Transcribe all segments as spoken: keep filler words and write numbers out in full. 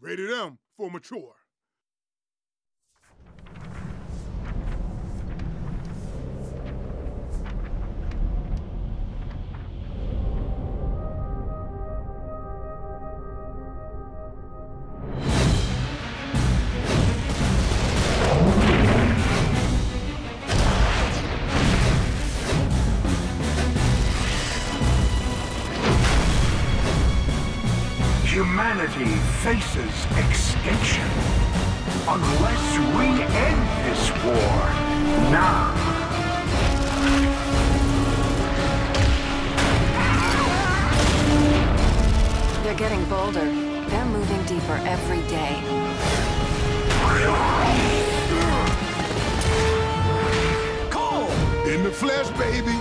Rated M for mature. Humanity faces extinction unless we end this war now. They're getting bolder. They're moving deeper every day. Cole! In the flesh, baby!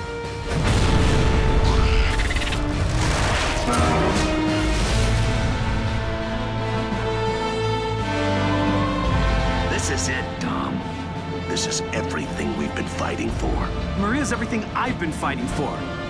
This is it, Tom. This is everything we've been fighting for. Maria's everything I've been fighting for.